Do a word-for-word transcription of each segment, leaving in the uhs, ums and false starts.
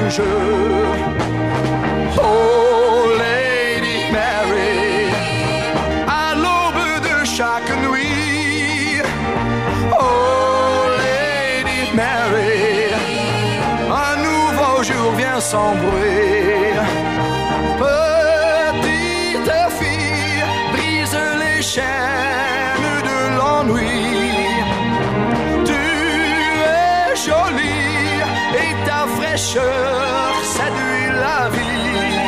rouge. Oh Lady Mary, à l'aube de chaque nuit. Oh Lady Mary, un nouveau jour vient sans bruit. Petite fille, brise les chaînes de l'ennui. Tu es jolie et ta fraîcheur séduit la vie.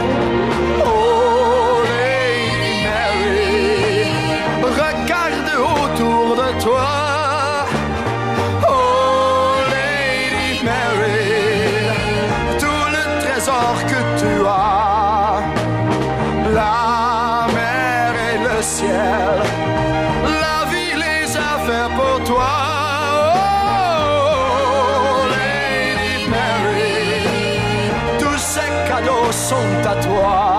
Oh Lady Mary, regarde autour de toi. Oh Lady Mary, tout le trésor que tu as, la mer et le ciel, la vie les a fait pour toi. Oh Lady Mary, tous ces cadeaux sont à toi.